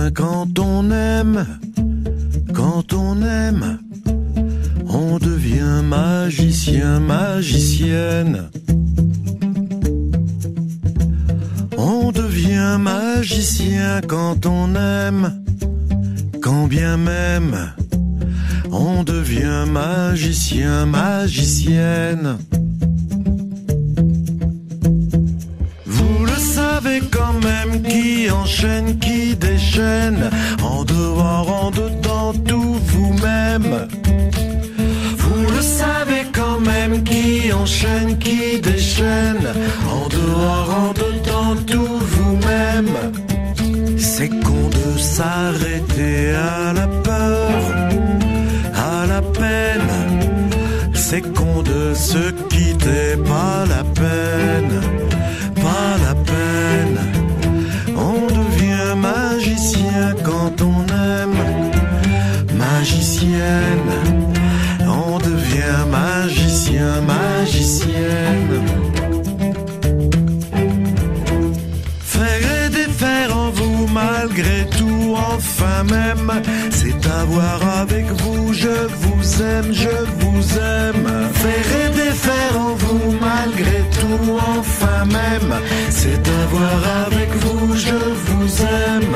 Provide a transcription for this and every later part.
magicien quand on aime, quand on aime. On devient magicien, magicienne. On devient magicien quand on aime, quand bien même. On devient magicien, magicienne. Vous le savez quand même, qui enchaîne, qui déchaîne, en dehors, en dedans, tout vous-même. Vous le savez quand même, qui enchaîne, qui déchaîne, en dehors, en dedans, tout vous-même. C'est con de s'arrêter à la peur, à la peine. C'est con de se quitter, pas la peine, pas la peine. On devient magicien quand on aime, magicienne. On devient magicien, magicienne. Faire et défaire en vous malgré tout, enfin même, c'est avoir avec vous, je vous aime, je vous aime. Faire et défaire en vous malgré tout, enfin même, c'est avoir avec vous, je vous aime.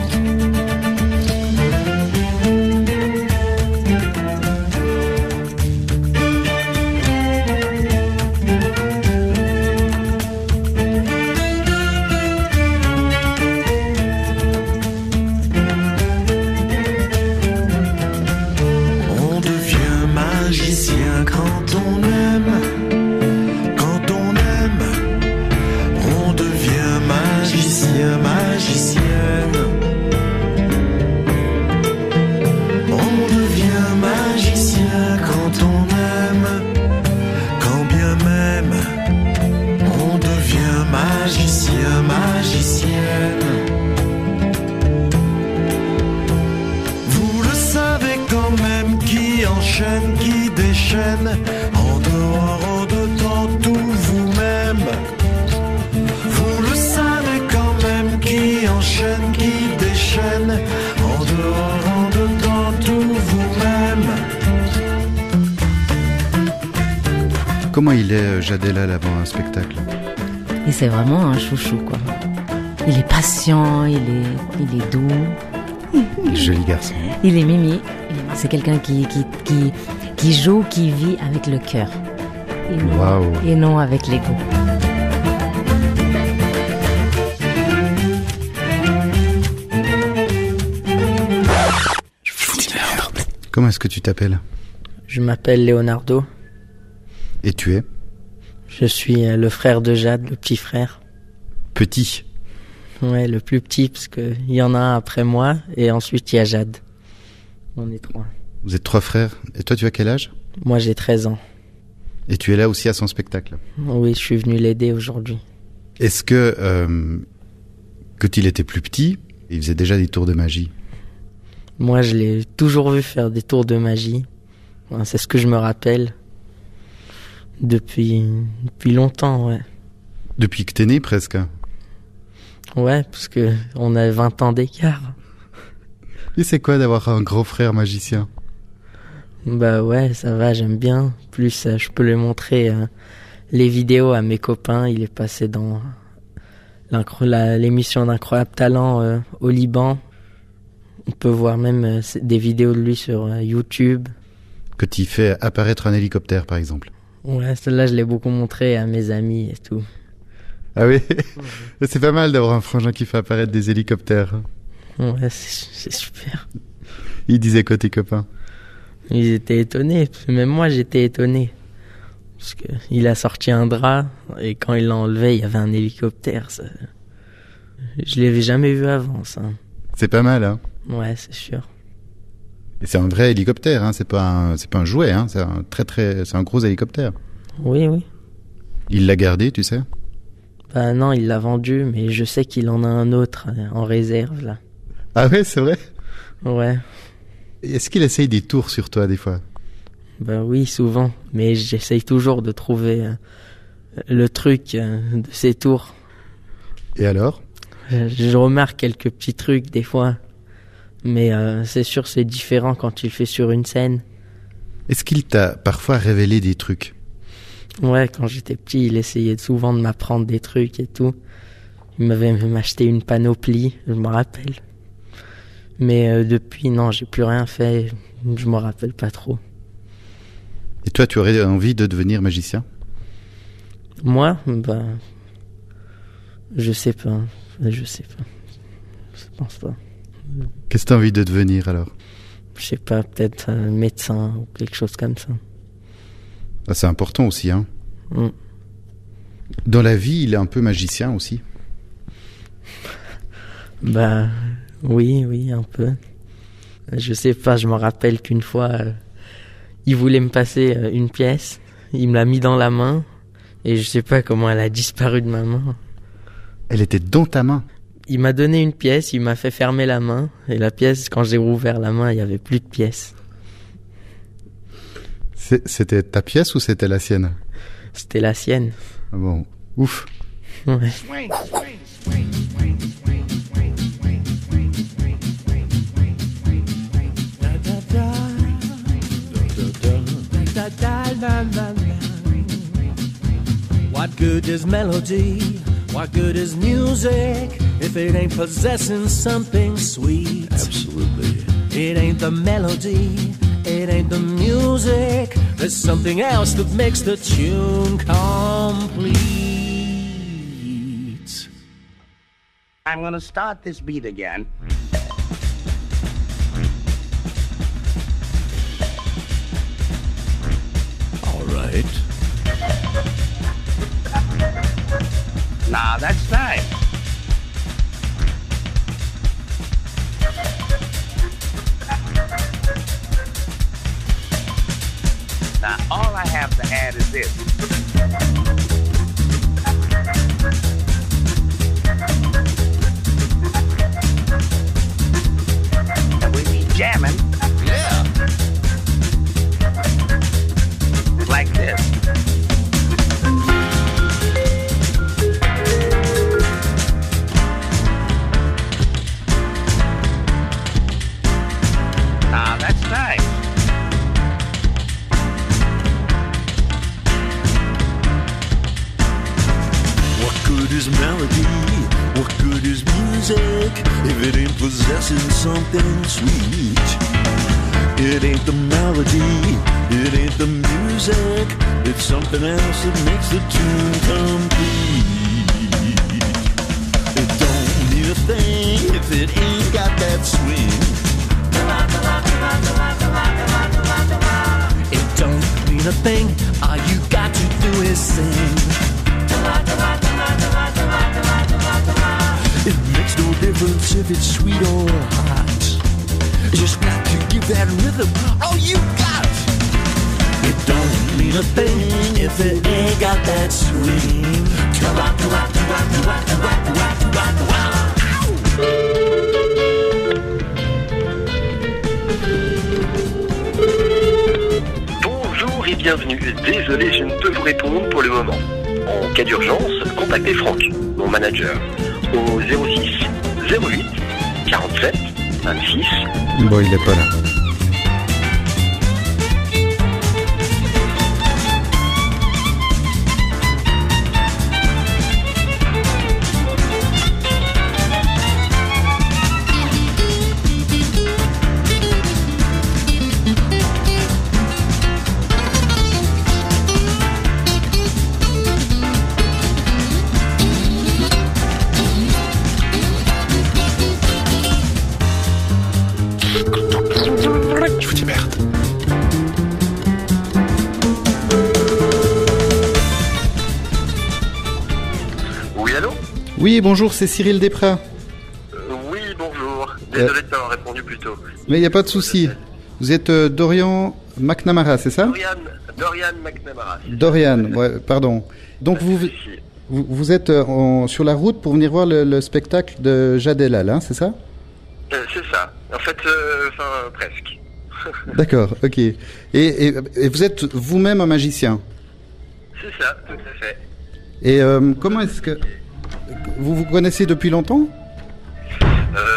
Qui déchaîne, en dehors, en dedans, tout vous-même. Vous le savez quand même, qui enchaîne, qui déchaîne, en dehors, en dedans, tout vous-même. Comment il est, Jad El Al, avant un spectacle? Et c'est vraiment un chouchou, quoi. Il est patient, il est doux. Joli garçon. Il est mimi. C'est quelqu'un qui joue, qui vit avec le cœur. Et non avec l'ego. Comment est-ce que tu t'appelles? Je m'appelle Leonardo. Et tu es? Je suis le frère de Jad, le petit frère. Petit? Ouais, le plus petit, parce qu'il y en a un après moi, et ensuite il y a Jad. On est 3. Vous êtes 3 frères. Et toi, tu as quel âge? Moi, j'ai 13 ans. Et tu es là aussi à son spectacle? Oui, je suis venu l'aider aujourd'hui. Est-ce que, quand il était plus petit, il faisait déjà des tours de magie? Moi, je l'ai toujours vu faire des tours de magie. C'est ce que je me rappelle. Depuis longtemps, ouais. Depuis que t'es né, presque? Ouais, parce que on a 20 ans d'écart. Et c'est quoi d'avoir un gros frère magicien? Bah ouais, ça va, j'aime bien. Plus, je peux lui montrer les vidéos à mes copains. Il est passé dans l'émission d'Incroyable Talent au Liban. On peut voir même des vidéos de lui sur YouTube. Que tu fais apparaître un hélicoptère, par exemple? Ouais, celle-là, je l'ai beaucoup montré à mes amis et tout. Ah oui? C'est pas mal d'avoir un frangin qui fait apparaître des hélicoptères. Ouais, c'est super. Ils disaient quoi, tes copains? Ils étaient étonnés. Même moi, j'étais étonné. Parce que il a sorti un drap et quand il l'a enlevé, il y avait un hélicoptère. Ça... Je l'avais jamais vu avant, ça. C'est pas mal, hein? Ouais, c'est sûr. Et c'est un vrai hélicoptère, hein? C'est pas un jouet, hein? C'est un gros hélicoptère. Oui, oui. Il l'a gardé, tu sais? Bah non, il l'a vendu, mais je sais qu'il en a un autre en réserve, là. Ah ouais, c'est vrai? Ouais. Est-ce qu'il essaye des tours sur toi, des fois? Bah oui, souvent. Mais j'essaye toujours de trouver le truc de ces tours. Et alors? Je remarque quelques petits trucs, des fois. Mais c'est sûr, c'est différent quand tu le fais sur une scène. Est-ce qu'il t'a parfois révélé des trucs? Ouais, quand j'étais petit, il essayait souvent de m'apprendre des trucs et tout. Il m'avait même acheté une panoplie, je me rappelle. Mais depuis, non, j'ai plus rien fait. Je me rappelle pas trop. Et toi, tu aurais envie de devenir magicien? Moi, je sais pas. Je pense pas. Qu'est-ce que tu as envie de devenir alors? Je sais pas, peut-être médecin ou quelque chose comme ça. Ah, c'est important aussi, hein. Dans la vie, il est un peu magicien aussi. Oui, un peu. Je sais pas, je me rappelle qu'une fois, il voulait me passer une pièce. Il me l'a mis dans la main et je sais pas comment elle a disparu de ma main. Elle était dans ta main? Il m'a donné une pièce, il m'a fait fermer la main et la pièce, quand j'ai rouvert la main, il y avait plus de pièce. C'était ta pièce ou c'était la sienne? C'était la sienne. Ah bon, ouf. Ouais. What good is melody? What good is music if it ain't possessing something sweet? Absolutely. It ain't the melody, it ain't the music. There's something else that makes the tune complete. I'm gonna start this beat again. All right. Now that's nice. Now all I have to add is this. And we be jamming. Yeah. Like this. Now that's nice. What good is melody? What good is music if it ain't possessing something sweet? It ain't the melody, it ain't the music. It's something else that makes the tune complete. It don't mean a thing if it ain't got that swing. It don't mean a thing, all you got to do is sing. It makes no difference if it's sweet or hot. Just got to give that rhythm all you got. It don't mean a thing if it ain't got that swing. Bonjour et bienvenue. Désolé, je ne peux vous répondre pour le moment. En cas d'urgence, contactez Franck, mon manager, au 06 08 47 26. Bon, il est pas là. Oui, allô? Oui, bonjour, c'est Cyril Desprats. Oui, bonjour. Désolé de t'avoir répondu plus tôt. Mais il n'y a pas de souci. Vous êtes Dorian McNamara, c'est ça? Dorian McNamara. Dorian, ouais, pardon. Donc vous êtes sur la route pour venir voir le spectacle de Jad El-Hal, hein, c'est ça? C'est ça. En fait, presque. D'accord, ok. Et vous êtes vous-même un magicien? C'est ça, tout à fait. Et comment est-ce que... Vous vous connaissez depuis longtemps? Je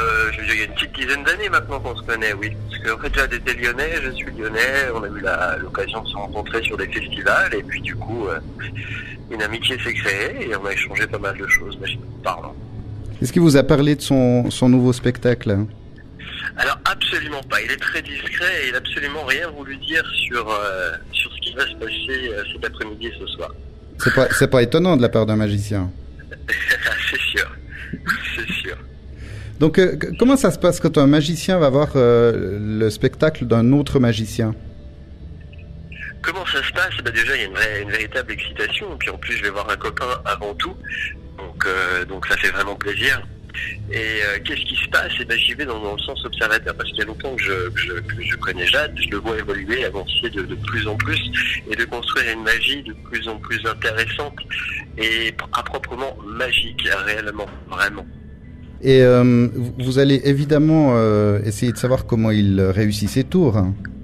il y a une petite dizaine d'années maintenant qu'on se connaît, oui. Parce qu'en fait, Jade était lyonnais, je suis lyonnais, on a eu l'occasion de se rencontrer sur des festivals, et puis du coup, une amitié s'est créée, et on a échangé pas mal de choses, magiquement parlant. Est-ce qu'il vous a parlé de son nouveau spectacle ? Alors absolument pas, il est très discret et il n'a absolument rien voulu dire sur ce qui va se passer cet après-midi et ce soir. C'est pas étonnant de la part d'un magicien. C'est sûr, c'est sûr. Donc comment ça se passe quand un magicien va voir le spectacle d'un autre magicien ? Comment ça se passe ? Déjà, il y a une véritable excitation, et puis en plus, je vais voir un copain avant tout, donc ça fait vraiment plaisir. Et qu'est-ce qui se passe ? J'y vais dans le sens observateur, parce qu'il y a longtemps que je connais Jade, je le vois évoluer, avancer de plus en plus, et de construire une magie de plus en plus intéressante, et à proprement magique, réellement, vraiment. Et vous allez évidemment essayer de savoir comment il réussit ses tours.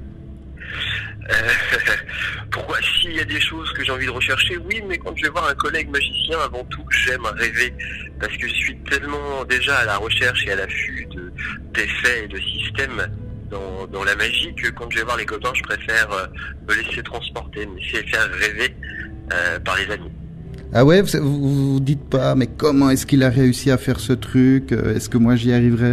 Pourquoi, s'il y a des choses que j'ai envie de rechercher, oui, mais quand je vais voir un collègue magicien, avant tout, j'aime rêver, parce que je suis tellement déjà à la recherche et à l'affût d'effets et de systèmes dans la magie que quand je vais voir les copains, je préfère me laisser transporter, me laisser faire rêver par les amis. Ah ouais, vous dites pas, mais comment est-ce qu'il a réussi à faire ce truc ? Est-ce que moi j'y arriverai ?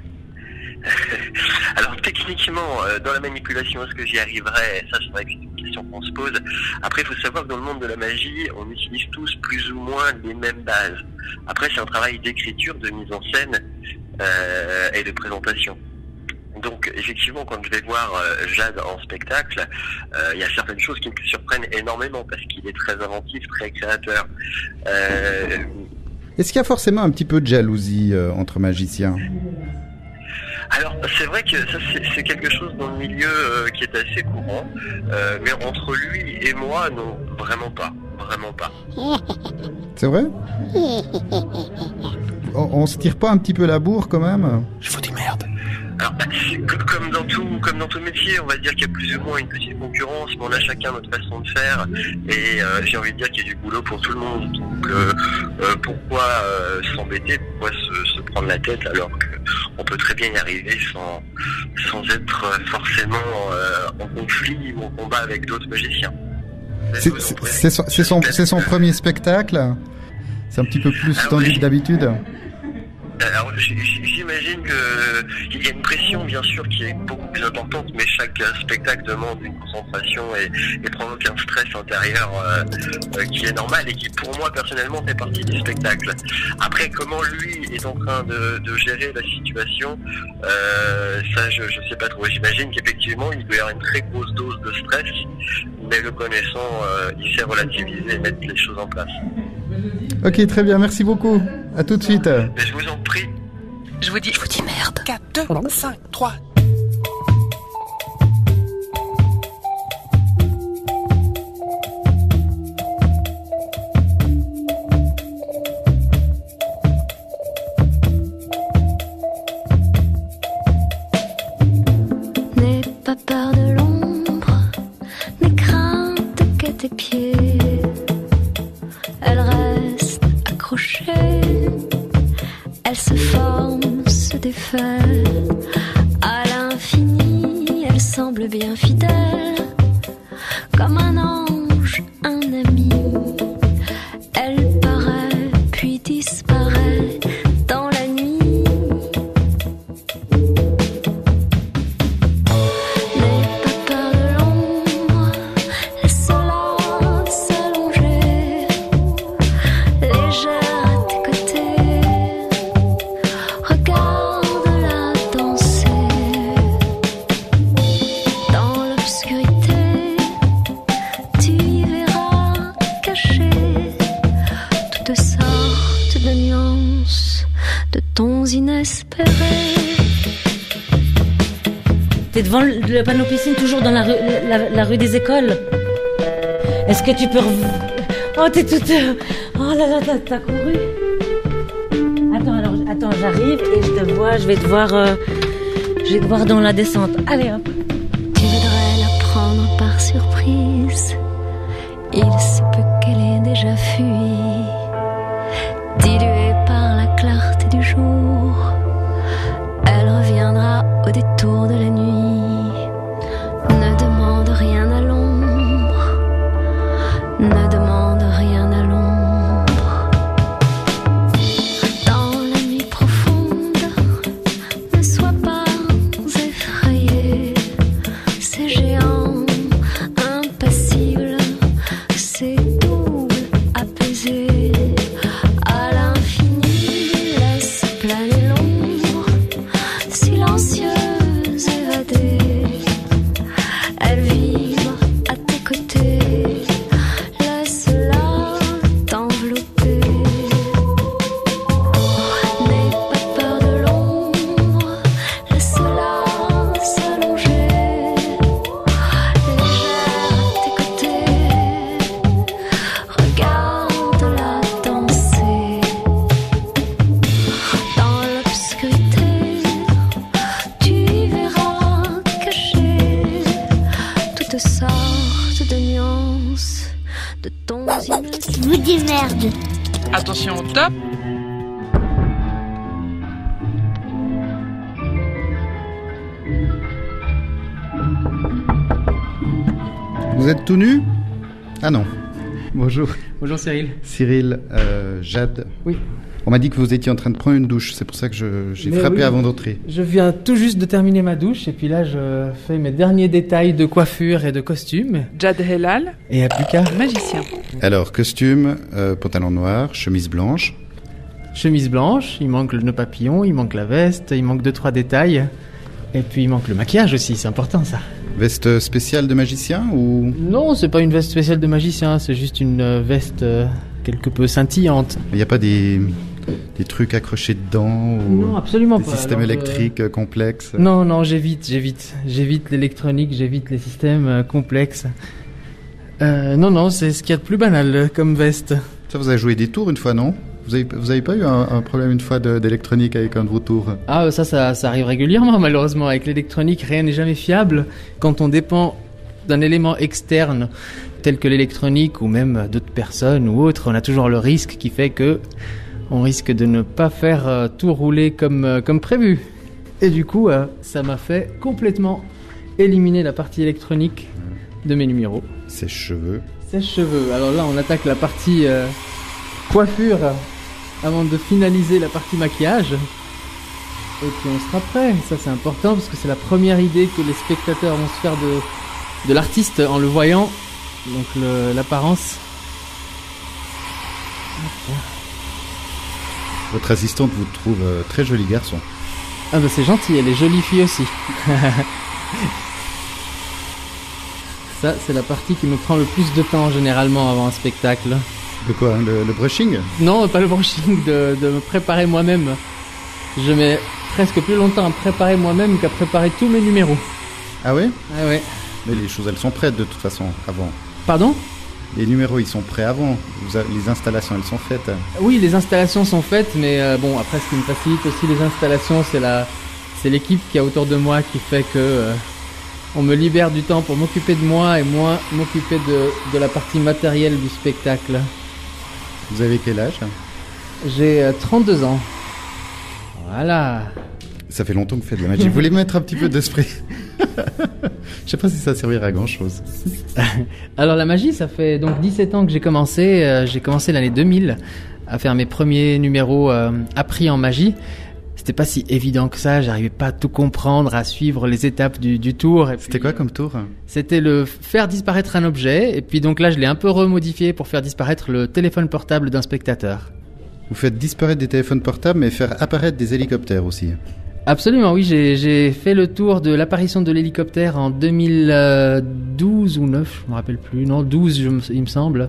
Alors techniquement, dans la manipulation, est-ce que j'y arriverai ? Ça, c'est vrai que c'est une question qu'on se pose. Après, il faut savoir que dans le monde de la magie, on utilise tous plus ou moins les mêmes bases. Après, c'est un travail d'écriture, de mise en scène et de présentation. Donc, effectivement, quand je vais voir Jade en spectacle, il y a certaines choses qui me surprennent énormément parce qu'il est très inventif, très créateur. Est-ce qu'il y a forcément un petit peu de jalousie entre magiciens ? Alors, c'est vrai que ça, c'est quelque chose dans le milieu qui est assez courant, mais entre lui et moi, non, vraiment pas. C'est vrai ? On se tire pas un petit peu la bourre quand même ? Je fous des merdes. Alors, comme dans tout métier, on va dire qu'il y a plus ou moins une petite concurrence, mais on a chacun notre façon de faire, et j'ai envie de dire qu'il y a du boulot pour tout le monde. Donc, pourquoi s'embêter, pourquoi se prendre la tête alors qu'on peut très bien y arriver sans être forcément en conflit ou en combat avec d'autres magiciens. C'est son premier spectacle ? C'est un petit peu plus tendu que d'habitude ? Alors, j'imagine qu'il y a une pression, bien sûr, qui est beaucoup plus importante, mais chaque spectacle demande une concentration et provoque un stress intérieur qui est normal et qui, pour moi, personnellement, fait partie du spectacle. Après, comment lui est en train de gérer la situation, ça, je sais pas trop. J'imagine qu'effectivement, il doit y avoir une très grosse dose de stress, mais le connaissant, il sait relativiser et mettre les choses en place. Ok, très bien, merci beaucoup. À tout de suite. Mais je vous en prie. Je vous dis merde. 4, 2, 5, 3. N'aie pas peur de l'ombre, n'aie crainte que tes pieds. Elle reste accrochée, elle se forme, se défait. À l'infini, elle semble bien fidèle, comme un ange, un ami. Elle paraît, puis disparaît dans la nuit. N'aie pas peur de l'ombre, laisse-la s'allonger, légère à tes côtés. Regarde-la danser dans l'obscurité. Tu y verras caché toutes sortes de nuances de tons inespérés. T'es devant le panneau piscine, toujours dans la rue des Écoles. Est-ce que tu peux... Oh, t'es toute... Oh là là, t'as couru. Attends, j'arrive et je vais te voir dans la descente. Allez, hop. Tu voudrais la prendre par surprise. Il se peut qu'elle ait déjà fui, diluée par la clarté du jour. Ne demande rien à l'ombre. Dans la nuit profonde, ne sois pas effrayé. Ces géants impassibles, ces doubles apaisés, à l'infini laisse planer l'ombre, silencieuse évadée. Elle vibre à tes côtés. Laisse-la t'envelopper. N'aie pas peur de l'ombre. Laisse-la s'allonger. Légère à tes côtés. Regarde-la danser. Dans l'obscurité, tu verras cacher toutes sortes de nuances de tons innocents. Vous dis merde. Attention au top. Vous êtes tout nu? Ah non. Bonjour. Bonjour Cyril. Cyril, Jade. Oui. On m'a dit que vous étiez en train de prendre une douche, c'est pour ça que j'ai Mais frappé oui, avant d'entrer. Je viens tout juste de terminer ma douche et puis là je fais mes derniers détails de coiffure et de costume. Jad Helal, Et il n'y a plus qu'à. magicien. Alors, costume, pantalon noir, chemise blanche. Chemise blanche, il manque le nœud papillon, il manque la veste, il manque 2-3 détails. Et puis il manque le maquillage aussi, c'est important ça. Veste spéciale de magicien ou... Non, c'est pas une veste spéciale de magicien, c'est juste une veste quelque peu scintillante. Il n'y a pas des trucs accrochés dedans ou Non, absolument des pas. systèmes Alors, électriques complexes? Non, j'évite l'électronique, j'évite les systèmes complexes. Non, c'est ce qu'il y a de plus banal comme veste. Ça, vous avez joué des tours une fois, non? Vous avez pas eu un problème une fois d'électronique avec un de vos tours? Ah, ça arrive régulièrement, malheureusement. Avec l'électronique, rien n'est jamais fiable. Quand on dépend d'un élément externe, tel que l'électronique ou même d'autres personnes ou autres, on a toujours le risque qui fait que on risque de ne pas faire tout rouler comme prévu. Et du coup, ça m'a fait complètement éliminer la partie électronique de mes numéros. Sèche-cheveux. Sèche-cheveux. Alors là, on attaque la partie coiffure avant de finaliser la partie maquillage. Et puis on sera prêt. Ça, c'est important parce que c'est la première idée que les spectateurs vont se faire de l'artiste en le voyant. Donc l'apparence. Votre assistante vous trouve très joli garçon. Ah bah c'est gentil, elle est jolie fille aussi. Ça, c'est la partie qui me prend le plus de temps généralement avant un spectacle. De quoi, le brushing? Non, pas le brushing, de me préparer moi-même. Je mets presque plus longtemps à me préparer moi-même qu'à préparer tous mes numéros. Ah ouais? Ah ouais. Mais les choses, elles sont prêtes de toute façon, avant. Pardon? Les numéros, ils sont prêts avant. Les installations, elles sont faites. Oui, les installations sont faites, mais bon, après, ce qui me facilite aussi les installations, c'est l'équipe qui est autour de moi qui fait que on me libère du temps pour m'occuper de moi et moi m'occuper de la partie matérielle du spectacle. Vous avez quel âge? J'ai 32 ans. Voilà. Ça fait longtemps que vous faites de la magie. Vous voulez mettre un petit peu d'esprit? Je sais pas si ça servira à grand chose. Alors la magie, ça fait donc 17 ans que j'ai commencé. J'ai commencé l'année 2000 à faire mes premiers numéros appris en magie. C'était pas si évident que ça, j'arrivais pas à tout comprendre, à suivre les étapes du tour. C'était quoi comme tour? C'était le faire disparaître un objet, et puis donc là je l'ai un peu remodifié pour faire disparaître le téléphone portable d'un spectateur. Vous faites disparaître des téléphones portables, mais faire apparaître des hélicoptères aussi. Absolument, oui, j'ai fait le tour de l'apparition de l'hélicoptère en 2012 ou 9, je me rappelle plus, non 12 il me semble.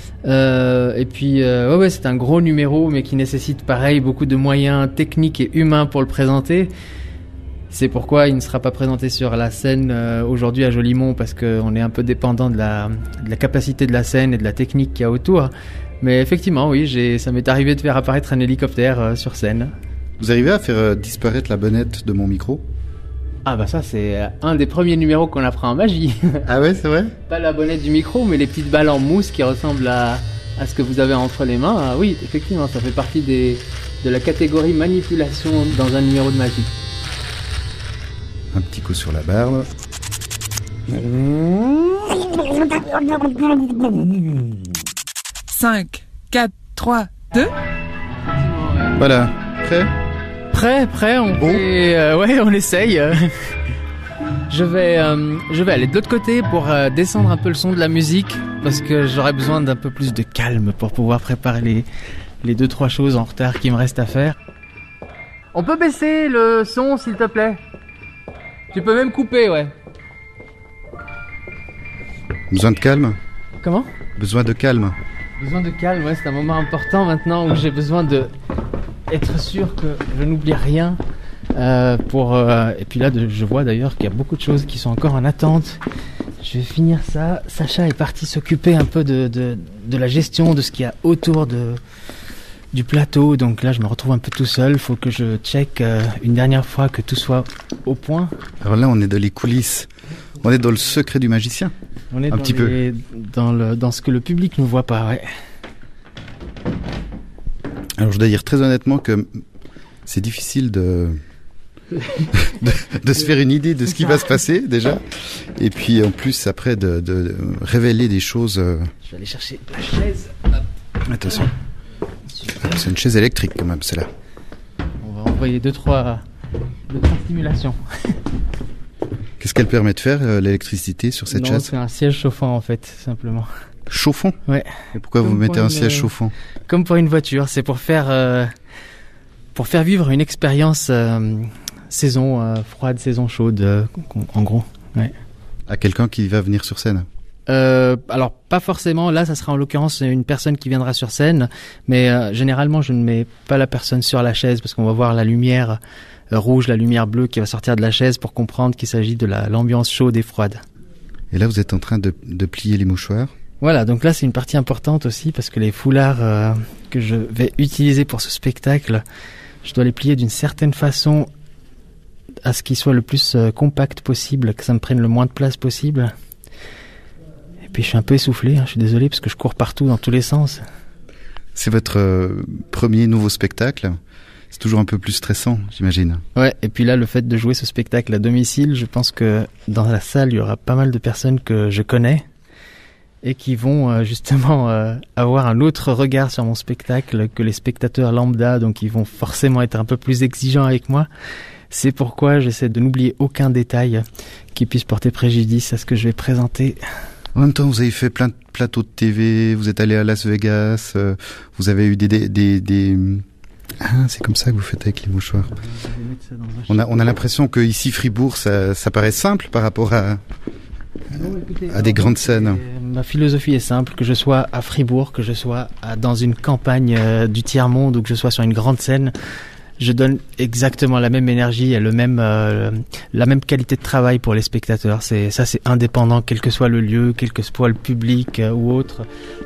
Et puis ouais, c'est un gros numéro, mais qui nécessite pareil beaucoup de moyens techniques et humains pour le présenter. C'est pourquoi il ne sera pas présenté sur la scène aujourd'hui à Jolimont, parce qu'on est un peu dépendant de la capacité de la scène et de la technique qu'il y a autour. Mais effectivement, oui, ça m'est arrivé de faire apparaître un hélicoptère sur scène. Vous arrivez à faire disparaître la bonnette de mon micro? Ah bah ça, c'est un des premiers numéros qu'on apprend en magie. Ah ouais, c'est vrai? Pas la bonnette du micro, mais les petites balles en mousse qui ressemblent à ce que vous avez entre les mains. Ah oui, effectivement, ça fait partie de la catégorie manipulation dans un numéro de magie. Un petit coup sur la barbe. 5, 4, 3, 2. Voilà. Prêt, on essaye. Je vais aller de l'autre côté pour descendre un peu le son de la musique parce que j'aurais besoin d'un peu plus de calme pour pouvoir préparer les 2-3 choses en retard qui me restent à faire. On peut baisser le son s'il te plaît? Tu peux même couper, ouais. Besoin de calme? Comment? Besoin de calme. Besoin de calme, ouais, c'est un moment important maintenant où j'ai besoin de être sûr que je n'oublie rien. Et puis là, je vois d'ailleurs qu'il y a beaucoup de choses qui sont encore en attente. Je vais finir ça. Sacha est parti s'occuper un peu de la gestion de ce qu'il y a autour du plateau. Donc là, je me retrouve un peu tout seul. Il faut que je check une dernière fois que tout soit au point. Alors là, on est dans les coulisses. On est dans le secret du magicien. On est dans ce que le public ne voit pas, ouais. Alors je dois dire très honnêtement que c'est difficile de se faire une idée de ce qui va se passer déjà. Et puis en plus après de révéler des choses. Je vais aller chercher la chaise. Attention. C'est une chaise électrique quand même, celle-là. On va envoyer 2-3 stimulations. Qu'est-ce qu'elle permet de faire, l'électricité sur cette chaise? C'est un siège chauffant en fait, simplement. Chauffant? Ouais. Et pourquoi vous mettez un siège chauffant? Comme pour une voiture, c'est pour faire vivre une expérience saison froide, saison chaude, en gros. Ouais. À quelqu'un qui va venir sur scène? Alors pas forcément, là ça sera en l'occurrence une personne qui viendra sur scène, mais généralement je ne mets pas la personne sur la chaise parce qu'on va voir la lumière rouge, la lumière bleue qui va sortir de la chaise pour comprendre qu'il s'agit de l'ambiance chaude et froide. Et là vous êtes en train de plier les mouchoirs? Voilà, donc là c'est une partie importante aussi parce que les foulards que je vais utiliser pour ce spectacle, je dois les plier d'une certaine façon à ce qu'ils soient le plus compact possible, que ça me prenne le moins de place possible. Et puis je suis un peu essoufflé, je suis désolé parce que je cours partout dans tous les sens. C'est votre premier nouveau spectacle? C'est toujours un peu plus stressant, j'imagine. Ouais, et puis là le fait de jouer ce spectacle à domicile, je pense que dans la salle il y aura pas mal de personnes que je connais et qui vont justement avoir un autre regard sur mon spectacle que les spectateurs lambda, donc ils vont forcément être un peu plus exigeants avec moi. C'est pourquoi j'essaie de n'oublier aucun détail qui puisse porter préjudice à ce que je vais présenter. En même temps, vous avez fait plein de plateaux de TV, vous êtes allé à Las Vegas, vous avez eu des... Ah, c'est comme ça que vous faites avec les mouchoirs. On a l'impression que ici Fribourg, ça paraît simple par rapport à des grandes scènes. Ma philosophie est simple, que je sois à Fribourg, que je sois dans une campagne du tiers-monde ou que je sois sur une grande scène, je donne exactement la même énergie et la même qualité de travail pour les spectateurs. C'est indépendant, quel que soit le lieu, quel que soit le public ou autre.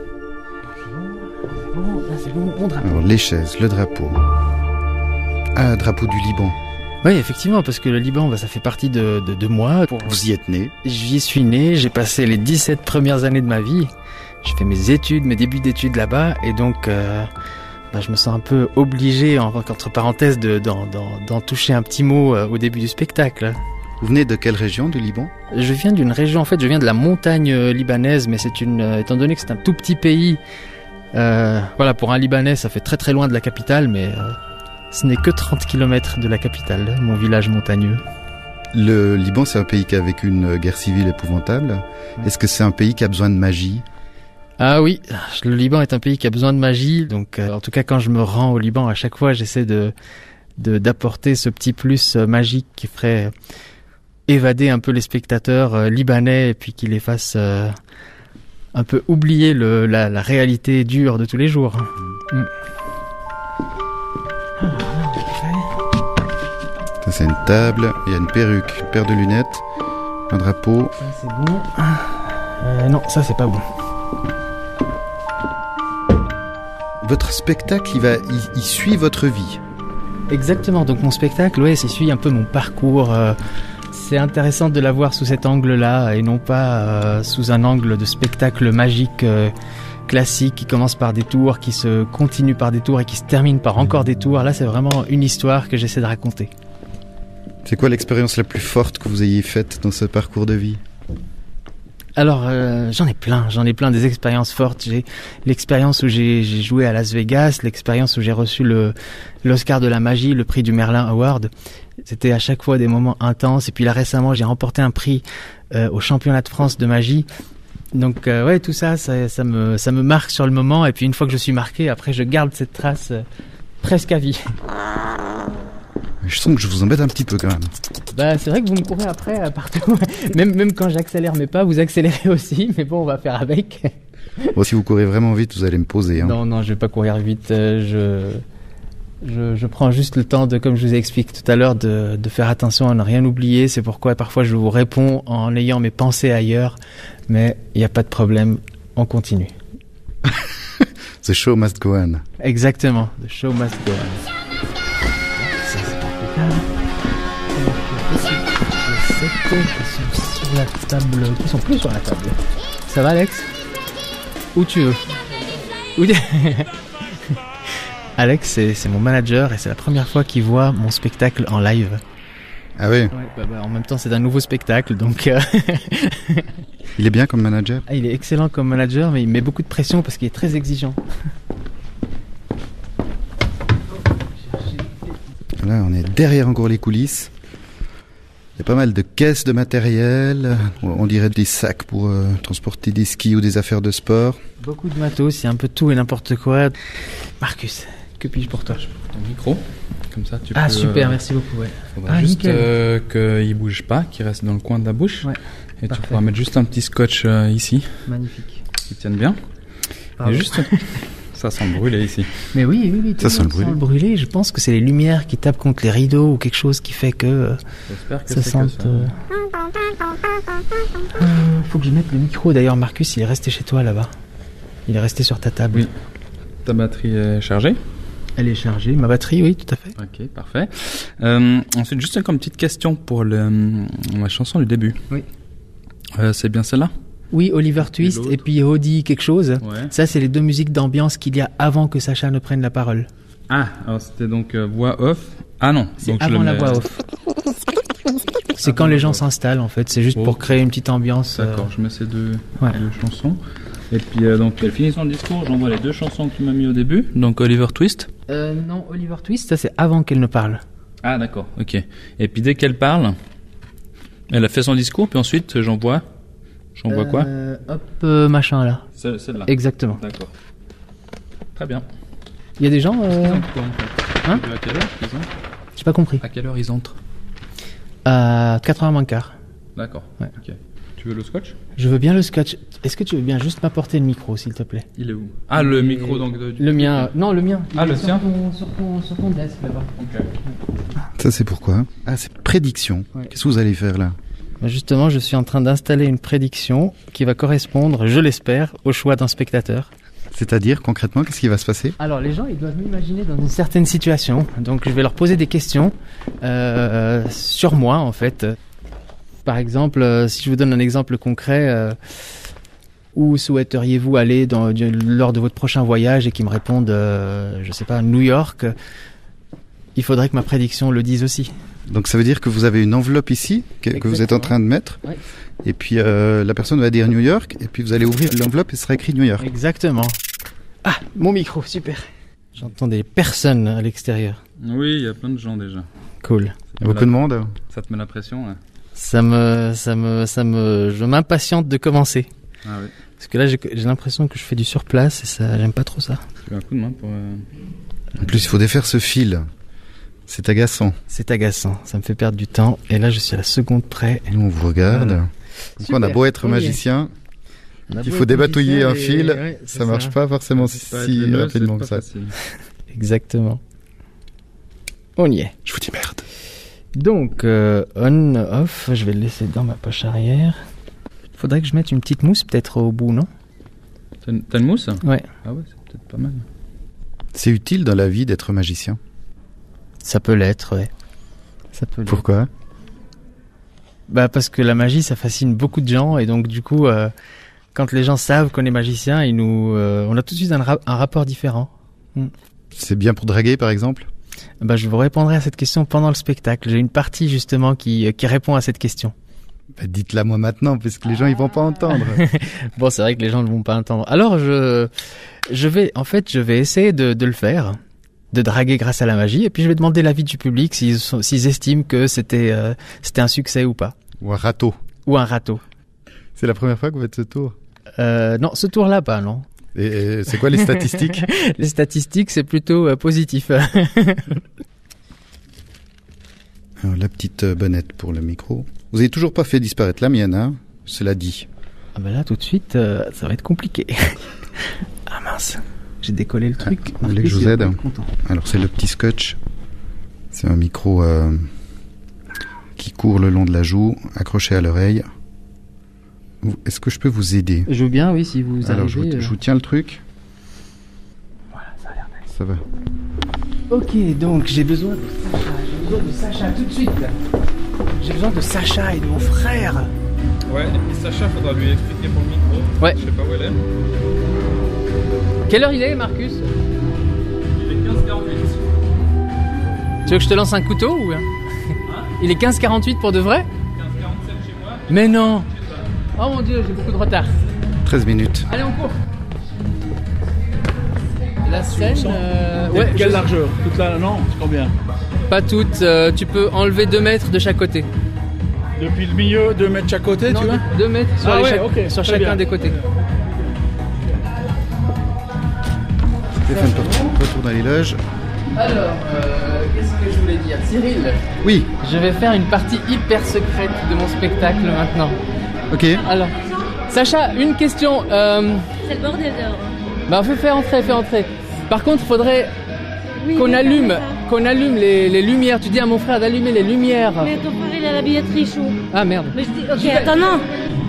C'est bon, drapeau. Alors, les chaises, le drapeau. Ah, drapeau du Liban. Oui, effectivement, parce que le Liban, ça fait partie de moi. Vous y êtes né? J'y suis né, j'ai passé les 17 premières années de ma vie. J'ai fait mes débuts d'études là-bas, et donc je me sens un peu obligé, entre parenthèses, d'en toucher un petit mot au début du spectacle. Vous venez de quelle région du Liban? Je viens d'une région, en fait, je viens de la montagne libanaise, mais étant donné que c'est un tout petit pays, pour un Libanais, ça fait très très loin de la capitale, mais ce n'est que 30 km de la capitale, mon village montagneux. Le Liban, c'est un pays qui a vécu une guerre civile épouvantable. Ouais. Est-ce que c'est un pays qui a besoin de magie? Ah oui, le Liban est un pays qui a besoin de magie. Donc, en tout cas, quand je me rends au Liban, à chaque fois, j'essaie d'apporter ce petit plus magique qui ferait évader un peu les spectateurs libanais et puis qui les fasse un peu oublier la réalité dure de tous les jours. Ça, c'est une table, il y a une perruque, une paire de lunettes, un drapeau. Ça, c'est bon. Non, ça, c'est pas bon. Votre spectacle, il suit votre vie. Exactement, donc mon spectacle, il suit un peu mon parcours. C'est intéressant de la voir sous cet angle-là et non pas sous un angle de spectacle magique classique qui commence par des tours, qui se continue par des tours et qui se termine par encore des tours. Là, c'est vraiment une histoire que j'essaie de raconter. C'est quoi l'expérience la plus forte que vous ayez faite dans ce parcours de vie? Alors, j'en ai plein des expériences fortes. J'ai l'expérience où j'ai joué à Las Vegas, l'expérience où j'ai reçu l'Oscar de la magie, le prix du Merlin Award. C'était à chaque fois des moments intenses. Et puis là, récemment, j'ai remporté un prix au championnat de France de magie. Donc, ouais, tout ça me marque sur le moment. Et puis une fois que je suis marqué, après, je garde cette trace presque à vie. Je sens que je vous embête un petit peu quand même. Bah, c'est vrai que vous me courez après partout. même quand j'accélère mes pas, vous accélérez aussi. Mais bon, on va faire avec. Bon, si vous courez vraiment vite, vous allez me poser. Hein. Non, je vais pas courir vite. Je prends juste le temps de, comme je vous ai expliqué tout à l'heure, de faire attention à ne rien oublier. C'est pourquoi parfois je vous réponds en ayant mes pensées ailleurs. Mais il n'y a pas de problème. On continue. The show must go on. Exactement. The show must go on. Qui sont sur la table, qui sont plus sur la table. Ça va, Alex? Où tu veux. Alex, c'est mon manager et c'est la première fois qu'il voit mon spectacle en live. Ah oui. Ouais, en même temps, c'est un nouveau spectacle, donc. Il est bien comme manager? Il est excellent comme manager, mais il met beaucoup de pression parce qu'il est très exigeant. Là, on est derrière encore les coulisses. Il y a pas mal de caisses de matériel. On dirait des sacs pour transporter des skis ou des affaires de sport. Beaucoup de matos, c'est un peu tout et n'importe quoi. Marcus, que puis-je pour toi? Ton micro, comme ça tu peux... Ah super, merci beaucoup. Ouais. Faudra juste qu'il bouge pas, qu'il reste dans le coin de la bouche. Ouais, et parfait. Tu pourras mettre juste un petit scotch ici. Magnifique. Qui tienne bien. Et juste... Ça sent le brûlé ici. Mais oui, ça sent le brûlé. Je pense que c'est les lumières qui tapent contre les rideaux ou quelque chose qui fait que ça sente. Faut que je mette le micro. D'ailleurs, Marcus, il est resté chez toi là-bas. Il est resté sur ta table. Oui. Ta batterie est chargée? Elle est chargée. Ma batterie, oui, tout à fait. Ok, parfait. Ensuite, juste comme petite question pour la chanson du début. Oui. C'est bien celle-là? Oui, Oliver Twist et puis Hodie quelque chose. Ouais. Ça, c'est les deux musiques d'ambiance qu'il y a avant que Sacha ne prenne la parole. Ah, alors c'était donc voix off. Ah non, c'est donc avant la voix off. C'est quand les gens s'installent en fait. C'est juste pour créer une petite ambiance. D'accord, je mets ces deux chansons. Et puis donc elle finit son discours. J'envoie les deux chansons que tu m'as mis au début. Donc Oliver Twist. Non, Oliver Twist, ça c'est avant qu'elle ne parle. Ah d'accord, ok. Et puis dès qu'elle parle, elle a fait son discours. Puis ensuite j'envoie quoi? Machin là. Celle-là. Exactement. D'accord. Très bien. Il y a des gens. Ils entrent quoi en fait? Hein? À quelle heure ils entrent? J'ai pas compris. À quelle heure ils entrent? À 4h moins quart. D'accord. Ouais. Ok. Tu veux le scotch? Je veux bien le scotch. Est-ce que tu veux bien juste m'apporter le micro, s'il te plaît? Il est où? Ah, le micro donc le mien. Non, le mien. Ah, le tien? Sur ton desk là-bas. Ok. Ça c'est pourquoi? Ah, c'est prédiction. Ouais. Qu'est-ce que vous allez faire là? Justement, je suis en train d'installer une prédiction qui va correspondre, je l'espère, au choix d'un spectateur. C'est-à-dire, concrètement, qu'est-ce qui va se passer? Alors, les gens, ils doivent m'imaginer dans une certaine situation. Donc, je vais leur poser des questions sur moi, en fait. Par exemple, si je vous donne un exemple concret, où souhaiteriez-vous aller lors de votre prochain voyage et qu'ils me répondent, je sais pas, New York, il faudrait que ma prédiction le dise aussi. Donc ça veut dire que vous avez une enveloppe ici que vous êtes en train de mettre, ouais. Et puis la personne va dire New York, et puis vous allez ouvrir l'enveloppe et ce sera écrit New York. Exactement. Ah, mon micro, super. J'entends des personnes à l'extérieur. Oui, il y a plein de gens déjà. Cool. Il y a beaucoup de monde. Ça te met la pression, hein. Je m'impatiente de commencer. Ah oui. Parce que là, j'ai l'impression que je fais du surplace et ça, j'aime pas trop ça. Tu veux un coup de main pour... En plus, il faut défaire ce fil. C'est agaçant. C'est agaçant, ça me fait perdre du temps. Et là, je suis à la seconde près. Nous, on vous regarde. Donc, on a beau être magicien, il faut débatouiller un fil. Ouais, ça marche pas forcément si rapidement que ça. Exactement. On y est. Je vous dis merde. Donc, on, off, je vais le laisser dans ma poche arrière. Faudrait que je mette une petite mousse peut-être au bout, non? T'as une mousse? Ouais. Ah ouais, c'est peut-être pas mal. C'est utile dans la vie d'être magicien? Ça peut l'être, ouais. Ça peut l'être. Pourquoi? Bah parce que la magie, ça fascine beaucoup de gens et donc du coup, quand les gens savent qu'on est magicien, on a tout de suite un rapport différent. C'est bien pour draguer, par exemple? Bah je vous répondrai à cette question pendant le spectacle. J'ai une partie justement qui répond à cette question. Bah, dites-la moi maintenant, parce que les gens ils vont pas entendre. Bon, c'est vrai que les gens ne vont pas entendre. Alors, je vais essayer de le faire, de draguer grâce à la magie, et puis je vais demander l'avis du public s'ils estiment que c'était un succès ou pas. Ou un râteau. Ou un râteau. C'est la première fois que vous faites ce tour? Non, ce tour-là pas, non. Et c'est quoi les statistiques? Les statistiques, c'est plutôt positif. Alors, la petite bonnette pour le micro. Vous avez toujours pas fait disparaître la mienne, hein? Cela dit. Ah bah là, tout de suite, ça va être compliqué. Ah mince, j'ai décollé le truc. Vous voulez que je vous aide? Alors, c'est le petit scotch. C'est un micro qui court le long de la joue, accroché à l'oreille. Est-ce que je peux vous aider? Je veux bien, oui, si vous Alors, arrivez. je vous tiens le truc. Voilà, ça a l'air nice. Ça va. Ok, donc j'ai besoin de Sacha tout de suite. J'ai besoin de Sacha et de mon frère. Ouais, et Sacha, faudra lui expliquer pour le micro. Ouais. Je sais pas où elle est. Quelle heure il est, Marcus? Il est 15h48. Tu veux que je te lance un couteau ou... Il est 15h48 pour de vrai? 15h47 chez moi. Mais non. Oh mon Dieu, j'ai beaucoup de retard. 13 minutes. Allez, on court. La scène... ouais, quelle largeur? Toute la... Non, c'est combien? Pas toute. Tu peux enlever 2 mètres de chaque côté. Depuis le milieu, 2 mètres chaque côté, non, tu vois? 2 mètres sur, ah ouais, sur chacun des côtés. Stéphane retourne à l'éloge. Alors, qu'est-ce que je voulais dire? Cyril. Oui. Je vais faire une partie hyper secrète de mon spectacle maintenant. Ok. Alors, Sacha, une question. C'est le bordel dehors. Bah, fais entrer. Par contre, faudrait qu'on allume les lumières. Tu dis à mon frère d'allumer les lumières. Mais ton frère, il a la billetterie chaud. Ah merde. Mais je dis, ok, attends, non.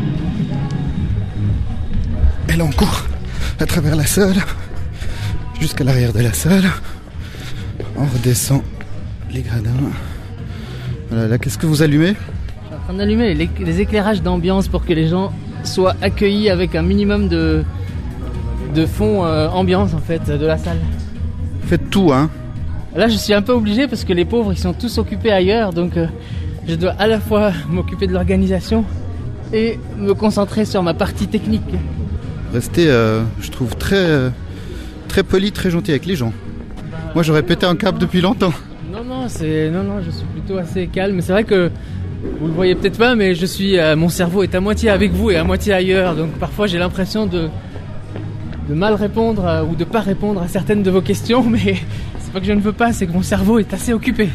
Elle en court à travers la salle, jusqu'à l'arrière de la salle. On redescend les gradins. Voilà, là, qu'est-ce que vous allumez? Je suis en train d'allumer les éclairages d'ambiance pour que les gens soient accueillis avec un minimum de fond ambiance en fait de la salle. Faites tout, hein. Là, je suis un peu obligé parce que les pauvres, ils sont tous occupés ailleurs, donc je dois à la fois m'occuper de l'organisation et me concentrer sur ma partie technique. Restez, je trouve, très poli, très gentil avec les gens. Moi, j'aurais pété un câble depuis longtemps. Non, je suis plutôt assez calme. C'est vrai que vous le voyez peut-être pas, mais mon cerveau est à moitié avec vous et à moitié ailleurs, donc parfois j'ai l'impression de mal répondre ou de pas répondre à certaines de vos questions, mais c'est pas que je ne veux pas, c'est que mon cerveau est assez occupé.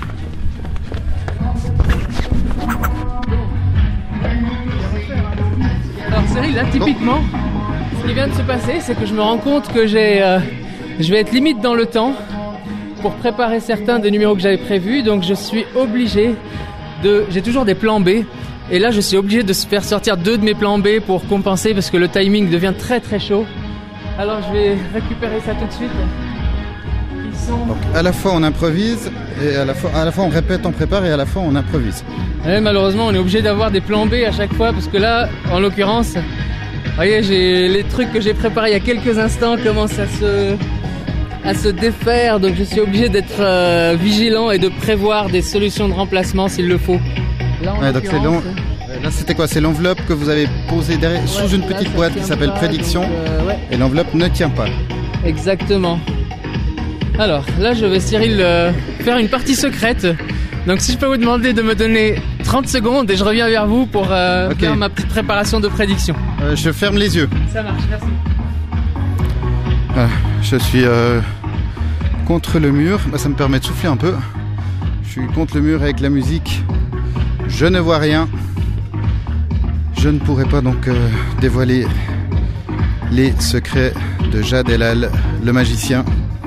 Alors Cyril, là typiquement, ce qui vient de se passer, c'est que je me rends compte que je vais être limite dans le temps pour préparer certains des numéros que j'avais prévus, donc je suis obligé j'ai toujours des plans B, et là je suis obligé de faire sortir 2 de mes plans B pour compenser parce que le timing devient très très chaud. Alors je vais récupérer ça tout de suite. Donc à la fois on improvise, et à la fois on répète, on prépare, et à la fois on improvise. Et malheureusement on est obligé d'avoir des plans B à chaque fois, parce que là, en l'occurrence, vous voyez, les trucs que j'ai préparés il y a quelques instants commencent à se défaire, donc je suis obligé d'être vigilant et de prévoir des solutions de remplacement s'il le faut. Là, ouais, donc là c'était quoi? C'est l'enveloppe que vous avez posée derrière, sous une petite boîte qui s'appelle Prédiction, ouais. Et l'enveloppe ne tient pas. Exactement. Alors là je vais, Cyril, faire une partie secrète. Donc si je peux vous demander de me donner 30 secondes et je reviens vers vous pour faire ma petite préparation de prédiction. Je ferme les yeux. Ça marche, merci. Voilà, je suis contre le mur, ça me permet de souffler un peu. Je suis contre le mur avec la musique. Je ne vois rien. Je ne pourrai pas donc dévoiler les secrets de Jad El-Al, le magicien,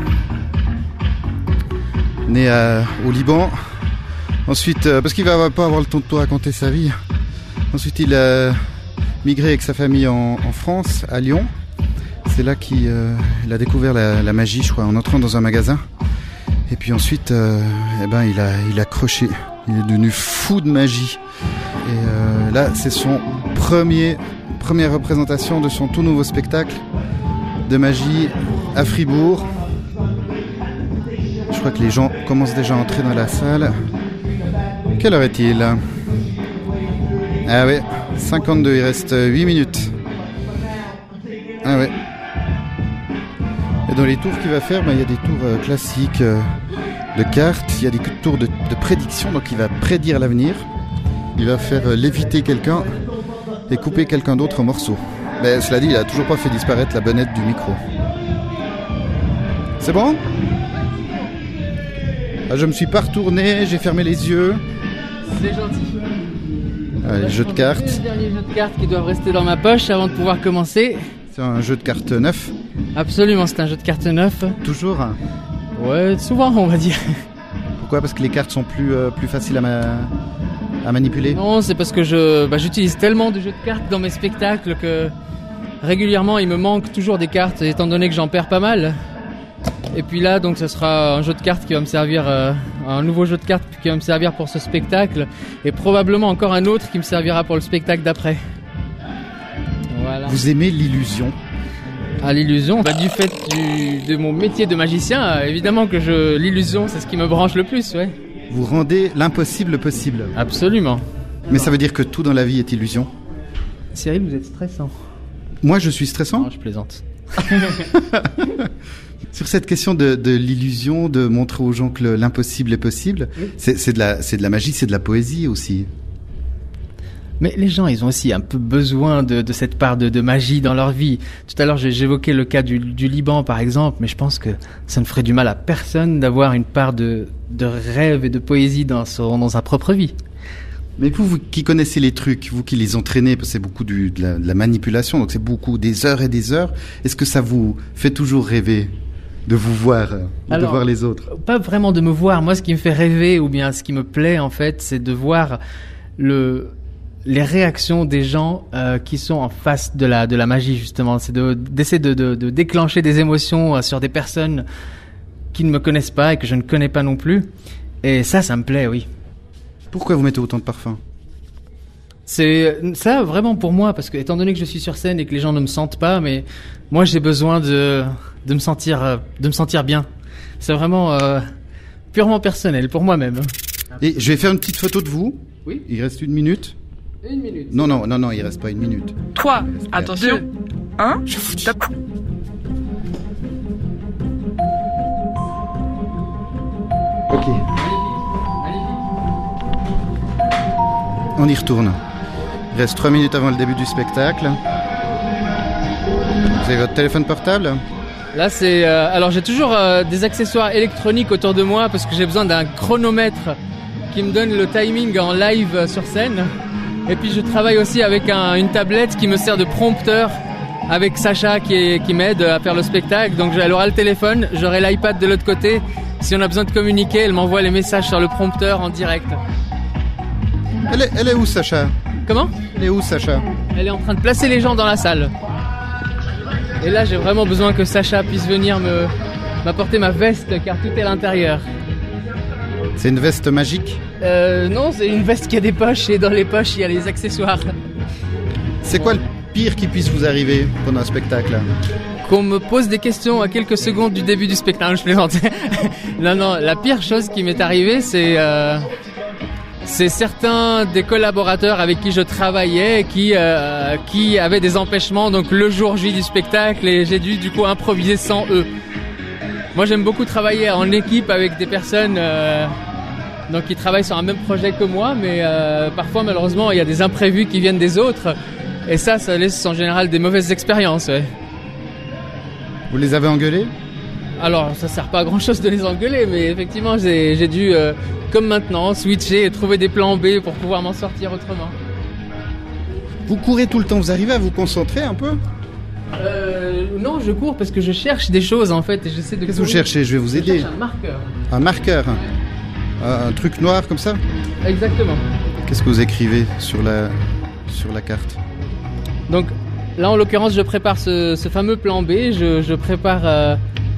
né au Liban. Ensuite, parce qu'il va pas avoir le temps de tout raconter sa vie. Ensuite, il a migré avec sa famille en France, à Lyon. C'est là qu'il a découvert la magie, je crois, en entrant dans un magasin. Et puis ensuite, il a croché. Il est devenu fou de magie. Et là, c'est son première représentation de son tout nouveau spectacle de magie à Fribourg. Je crois que les gens commencent déjà à entrer dans la salle. Quelle heure est-il? Ah ouais, 52, il reste 8 minutes. Ah ouais. Et dans les tours qu'il va faire, il y a des tours classiques de cartes, il y a des tours de prédiction, donc il va prédire l'avenir. Il va faire léviter quelqu'un et couper quelqu'un d'autre en morceaux. Mais cela dit, il a toujours pas fait disparaître la bonnette du micro. C'est bon ? Ah, je me suis pas retourné, j'ai fermé les yeux. C'est gentil. Allez, jeu de cartes. Les derniers jeux de cartes qui doivent rester dans ma poche avant de pouvoir commencer. C'est un jeu de cartes neuf ? Absolument, c'est un jeu de cartes neuf. Toujours ? Ouais, souvent on va dire. Pourquoi ? Parce que les cartes sont plus faciles à manipuler ? Non, c'est parce que j'utilise tellement de jeux de cartes dans mes spectacles que régulièrement il me manque toujours des cartes étant donné que j'en perds pas mal. Et puis là, donc, ce sera un jeu de cartes qui va me servir, un nouveau jeu de cartes qui va me servir pour ce spectacle, et probablement encore un autre qui me servira pour le spectacle d'après. Voilà. Vous aimez l'illusion ? Ah, l'illusion, du fait de mon métier de magicien, évidemment que l'illusion, c'est ce qui me branche le plus, ouais. Vous rendez l'impossible possible. Absolument. Mais ça veut dire que tout dans la vie est illusion ? Cyril, vous êtes stressant. Moi, je suis stressant ? Non, je plaisante. Sur cette question de l'illusion, de montrer aux gens que l'impossible est possible, oui. c'est de la magie, c'est de la poésie aussi. Mais les gens, ils ont aussi un peu besoin de cette part de magie dans leur vie. Tout à l'heure, j'évoquais le cas du Liban, par exemple, mais je pense que ça ne ferait du mal à personne d'avoir une part de rêve et de poésie dans sa propre vie. Mais vous qui connaissez les trucs, vous qui les entraînez, parce que c'est beaucoup de la manipulation, donc c'est beaucoup des heures et des heures, est-ce que ça vous fait toujours rêver de vous voir, de voir les autres ? Pas vraiment de me voir. Moi, ce qui me fait rêver, ou bien ce qui me plaît, en fait, c'est de voir les réactions des gens qui sont en face de la magie, justement. C'est d'essayer de déclencher des émotions sur des personnes qui ne me connaissent pas et que je ne connais pas non plus. Et ça me plaît, oui. Pourquoi vous mettez autant de parfum ? C'est ça vraiment pour moi, parce que étant donné que je suis sur scène et que les gens ne me sentent pas, mais moi j'ai besoin de me sentir bien. C'est vraiment purement personnel pour moi-même. Et je vais faire une petite photo de vous. Oui. Il reste 1 minute. 1 minute. Non, il reste pas 1 minute. 3, attention. 2, 1, top. Ok. On y retourne. Il reste 3 minutes avant le début du spectacle. Vous avez votre téléphone portable ? Là, c'est... alors, j'ai toujours des accessoires électroniques autour de moi parce que j'ai besoin d'un chronomètre qui me donne le timing en live sur scène. Et puis, je travaille aussi avec une tablette qui me sert de prompteur avec Sacha qui m'aide à faire le spectacle. Donc, elle aura le téléphone, j'aurai l'iPad de l'autre côté. Si on a besoin de communiquer, elle m'envoie les messages sur le prompteur en direct. Elle est où, Sacha ? Comment ? Elle est où, Sacha ? Elle est en train de placer les gens dans la salle. Et là, j'ai vraiment besoin que Sacha puisse venir m'apporter ma veste, car tout est à l'intérieur. C'est une veste magique ? Non, c'est une veste qui a des poches, et dans les poches, il y a les accessoires. C'est quoi le pire qui puisse vous arriver pendant un spectacle ? Qu'on me pose des questions à quelques secondes du début du spectacle. Je plaisante. Non, la pire chose qui m'est arrivée, c'est certains des collaborateurs avec qui je travaillais qui avaient des empêchements donc le jour J du spectacle, et j'ai dû du coup improviser sans eux. Moi, j'aime beaucoup travailler en équipe avec des personnes donc qui travaillent sur un même projet que moi, mais parfois malheureusement il y a des imprévus qui viennent des autres, et ça laisse en général des mauvaises expériences. Ouais. Vous les avez engueulés ? Alors, ça sert pas à grand chose de les engueuler, mais effectivement, j'ai dû, comme maintenant, switcher et trouver des plans B pour pouvoir m'en sortir autrement. Vous courez tout le temps, vous arrivez à vous concentrer un peu ? Non, je cours parce que je cherche des choses en fait, et j'essaie de... Qu'est-ce que vous cherchez ? Je vais vous aider. Je cherche un marqueur. Un marqueur ? Un truc noir comme ça ? Exactement. Qu'est-ce que vous écrivez sur la carte ? Donc, là, en l'occurrence, je prépare ce fameux plan B, je prépare...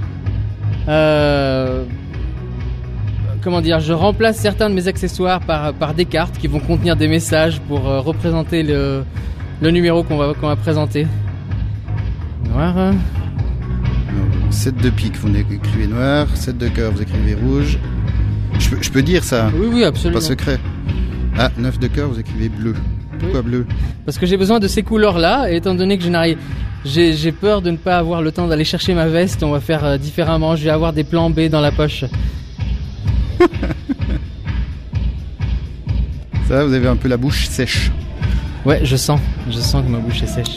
je remplace certains de mes accessoires par des cartes qui vont contenir des messages pour représenter le numéro qu'on va présenter. Noir. 7 de pique, vous écrivez noir. 7 de cœur, vous écrivez rouge. Je peux dire ça ? Oui, absolument. Pas secret. Ah, 9 de cœur, vous écrivez bleu. Pourquoi bleu? Parce que j'ai besoin de ces couleurs-là, et étant donné que j'ai peur de ne pas avoir le temps d'aller chercher ma veste, on va faire différemment. Je vais avoir des plans B dans la poche. Ça va, vous avez un peu la bouche sèche. Ouais, je sens que ma bouche est sèche.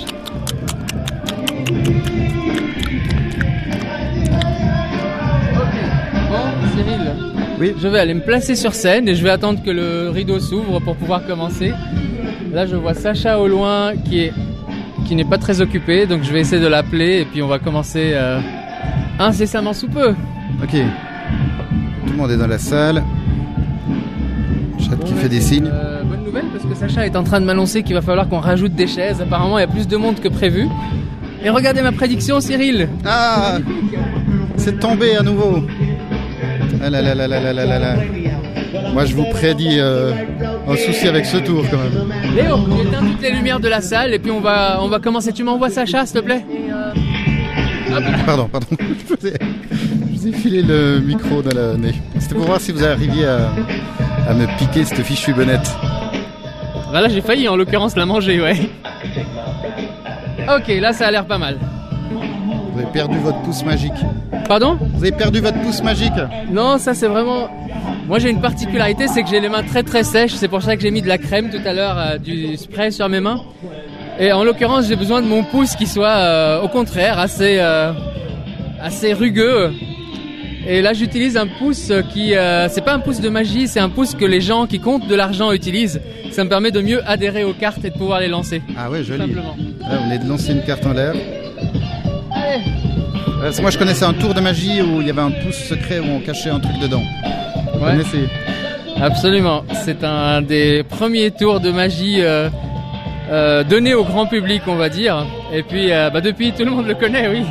Cyril, oui. Je vais aller me placer sur scène et je vais attendre que le rideau s'ouvre pour pouvoir commencer. Là, je vois Sacha au loin qui n'est pas très occupé, donc je vais essayer de l'appeler et puis on va commencer incessamment sous peu. Ok. Tout le monde est dans la salle. Chat qui fait des signes. Bonne nouvelle parce que Sacha est en train de m'annoncer qu'il va falloir qu'on rajoute des chaises. Apparemment, il y a plus de monde que prévu. Et regardez ma prédiction, Cyril. Ah, c'est tombé à nouveau. Ah là là là là là là là. Moi, je vous prédis un souci avec ce tour quand même. Léo, éteins toutes les lumières de la salle et puis on va commencer. Tu m'envoies Sacha, s'il te plaît. Pardon. Je vous ai filé le micro dans la nez. C'était pour voir si vous arriviez à me piquer cette fichue bonnette. Bah là, j'ai failli en l'occurrence la manger, ouais. Ok, là, ça a l'air pas mal. Vous avez perdu votre pouce magique. Pardon ? Vous avez perdu votre pouce magique. Non, ça c'est vraiment... Moi j'ai une particularité, c'est que j'ai les mains très très sèches. C'est pour ça que j'ai mis de la crème tout à l'heure, du spray sur mes mains. Et en l'occurrence, j'ai besoin de mon pouce qui soit au contraire assez rugueux. Et là j'utilise un pouce qui... c'est pas un pouce de magie, c'est un pouce que les gens qui comptent de l'argent utilisent. Ça me permet de mieux adhérer aux cartes et de pouvoir les lancer. Ah ouais, joli. Simplement. Là, vous venez de lancer une carte en l'air. Allez. Moi je connaissais un tour de magie où il y avait un pouce secret où on cachait un truc dedans. Vous connaissez ? Absolument. C'est un des premiers tours de magie donnés au grand public, on va dire. Et puis depuis tout le monde le connaît, oui.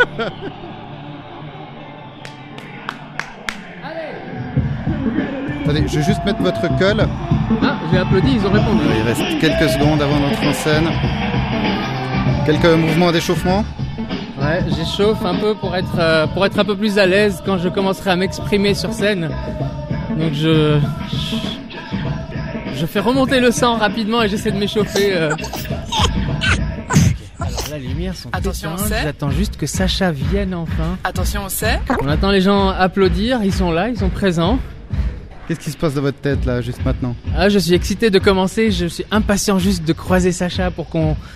Attendez, je vais juste mettre votre colle. Ah, j'ai applaudi, ils ont répondu. Il reste quelques secondes avant d'entrer en scène. Quelques mouvements d'échauffement. Ouais, j'échauffe un peu pour être un peu plus à l'aise quand je commencerai à m'exprimer sur scène. Donc je fais remonter le sang rapidement et j'essaie de m'échauffer. Alors là, les lumières sont Attention, éteintes. on sait. J'attends juste que Sacha vienne enfin. Attention, on sait. On attend les gens applaudir, ils sont là, ils sont présents. Qu'est-ce qui se passe dans votre tête là, juste maintenant ? Ah, je suis excité de commencer, je suis impatient juste de croiser Sacha pour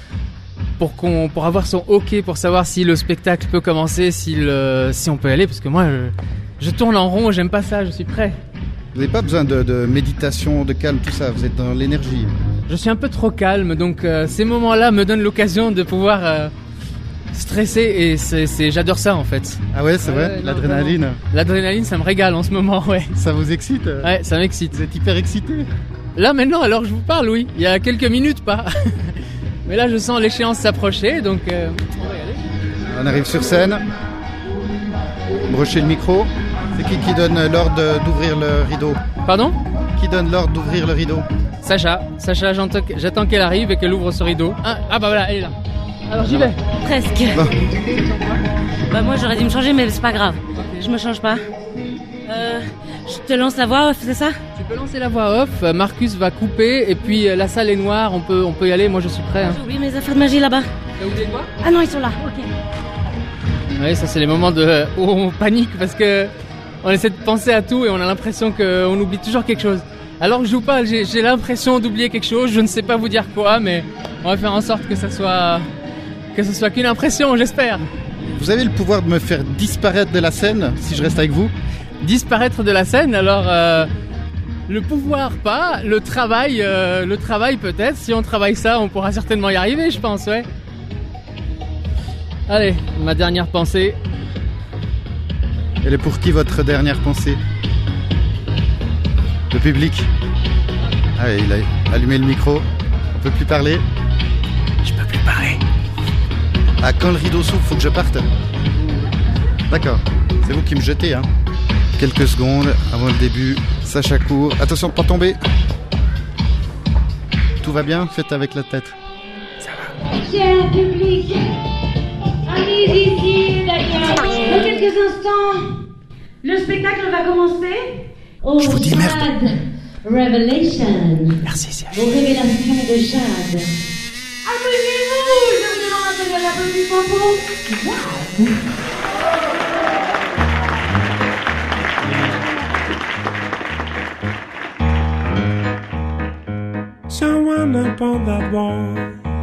avoir son OK, pour savoir si le spectacle peut commencer, si on peut y aller, parce que moi je tourne en rond, j'aime pas ça, je suis prêt. Vous n'avez pas besoin de méditation, de calme, tout ça, vous êtes dans l'énergie. Je suis un peu trop calme, donc ces moments-là me donnent l'occasion de pouvoir stresser et j'adore ça en fait. Ah ouais, c'est vrai, l'adrénaline. Vraiment. L'adrénaline, ça me régale en ce moment, ouais. Ça vous excite ? Ouais, ça m'excite. Vous êtes hyper excité ? Là maintenant, alors je vous parle, oui. Il y a quelques minutes, pas. Mais là, je sens l'échéance s'approcher, donc on va y aller. On arrive sur scène. Brochez le micro. C'est qui donne l'ordre d'ouvrir le rideau ? Pardon ? Qui donne l'ordre d'ouvrir le rideau ? Sacha, j'attends qu'elle arrive et qu'elle ouvre ce rideau. Ah bah voilà, elle est là. Alors j'y vais. Presque. Bon. Bah moi j'aurais dû me changer, mais c'est pas grave. Je me change pas. Je te lance la voix off, c'est ça ? Tu peux lancer la voix off. Marcus va couper et puis la salle est noire. On peut y aller. Moi je suis prêt. Hein. J'ai oublié mes affaires de magie là-bas. T'as oublié quoi ? Ah non, ils sont là. Ok. Oui, ça c'est les moments où on panique parce que on essaie de penser à tout et on a l'impression qu'on oublie toujours quelque chose. Alors que je joue pas, j'ai l'impression d'oublier quelque chose. Je ne sais pas vous dire quoi, mais on va faire en sorte que ce soit qu'une impression, j'espère. Vous avez le pouvoir de me faire disparaître de la scène si je reste avec vous ? Disparaître de la scène, alors le pouvoir pas, le travail peut-être. Si on travaille ça, on pourra certainement y arriver, je pense, ouais. Allez, ma dernière pensée. Elle est pour qui votre dernière pensée ? Le public. Ah, il a allumé le micro. On peut plus parler. Je peux plus parler. Ah, quand le rideau s'ouvre, faut que je parte. D'accord. C'est vous qui me jetez, hein. Quelques secondes avant le début. Sacha court. Attention de pas tomber. Tout va bien ? Faites avec la tête. Ça va. Cher public, amis ici d'ailleurs, dans quelques instants, le spectacle va commencer. Je vous dis merde. Revelation. Merci, CH. Vos révélations de Jade. Amusez-vous, je vous demande de la petite popo. Someone up on that wall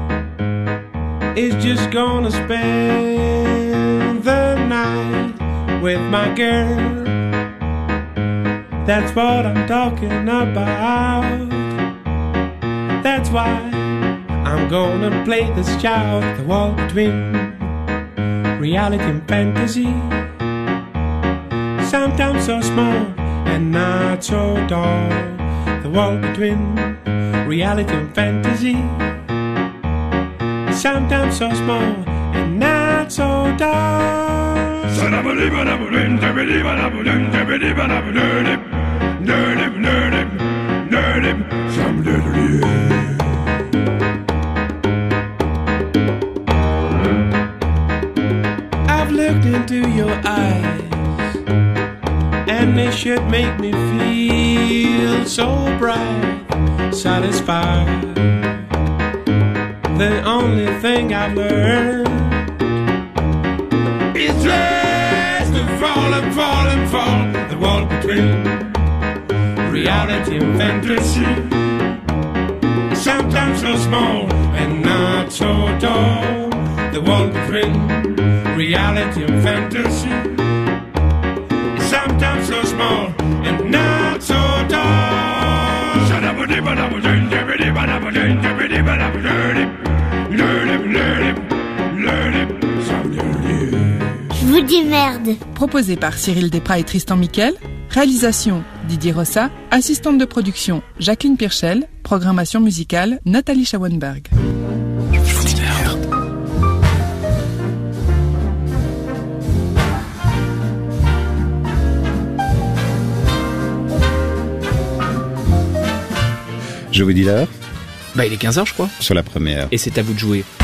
is just gonna spend the night with my girl. That's what I'm talking about. That's why I'm gonna play this child, the wall between reality and fantasy. Sometimes so small and not so tall. The wall between reality and fantasy. Sometimes so small and not so tall. I've looked into your eyes, and they should make me feel so bright, satisfied. The only thing I've learned is just to fall and fall and fall. The wall between reality and fantasy. Sometimes so small and not so tall. The wall between reality and fantasy. Sometimes so small and not so tall. Je vous dis merde. Proposé par Cyril Desprats et Tristan Miquel. Réalisation Didier Rossa. Assistante de production Jacqueline Pirchel. Programmation musicale Nathalie Schauenberg. Je vous dis merde. Je vous dis l'heure. Bah il est 15h je crois. Sur la première. Et c'est à vous de jouer.